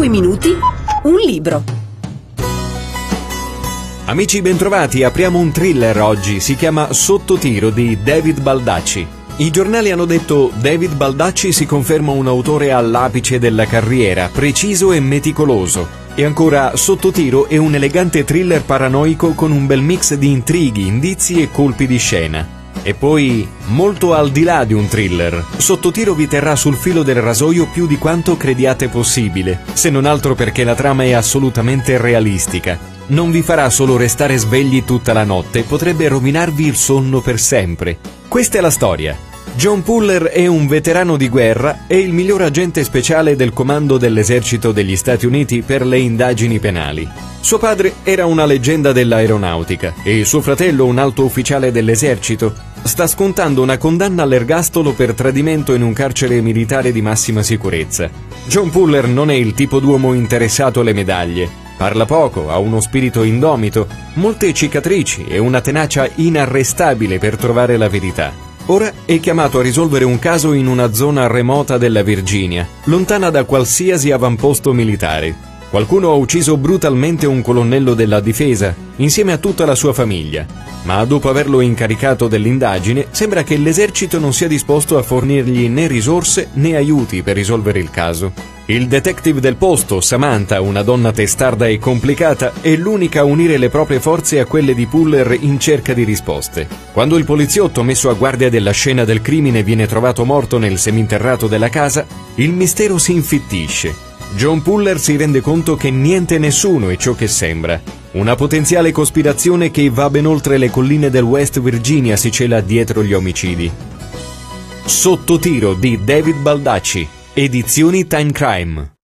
2 minuti, un libro. Amici bentrovati, apriamo un thriller oggi, si chiama Sotto tiro di David Baldacci. I giornali hanno detto: David Baldacci si conferma un autore all'apice della carriera, preciso e meticoloso. E ancora, Sotto tiro è un elegante thriller paranoico con un bel mix di intrighi, indizi e colpi di scena. E poi, molto al di là di un thriller, Sotto tiro vi terrà sul filo del rasoio più di quanto crediate possibile, se non altro perché la trama è assolutamente realistica. Non vi farà solo restare svegli tutta la notte, potrebbe rovinarvi il sonno per sempre. Questa è la storia. John Puller è un veterano di guerra e il miglior agente speciale del comando dell'esercito degli Stati Uniti per le indagini penali. Suo padre era una leggenda dell'aeronautica e suo fratello, un alto ufficiale dell'esercito, sta scontando una condanna all'ergastolo per tradimento in un carcere militare di massima sicurezza. John Puller non è il tipo d'uomo interessato alle medaglie. Parla poco, ha uno spirito indomito, molte cicatrici e una tenacia inarrestabile per trovare la verità. Ora è chiamato a risolvere un caso in una zona remota della Virginia, lontana da qualsiasi avamposto militare. Qualcuno ha ucciso brutalmente un colonnello della difesa, insieme a tutta la sua famiglia. Ma dopo averlo incaricato dell'indagine, sembra che l'esercito non sia disposto a fornirgli né risorse né aiuti per risolvere il caso. Il detective del posto, Samantha, una donna testarda e complicata, è l'unica a unire le proprie forze a quelle di Puller in cerca di risposte. Quando il poliziotto messo a guardia della scena del crimine viene trovato morto nel seminterrato della casa, il mistero si infittisce. John Puller si rende conto che niente e nessuno è ciò che sembra. Una potenziale cospirazione che va ben oltre le colline del West Virginia si cela dietro gli omicidi. Sotto tiro di David Baldacci, edizioni Time Crime.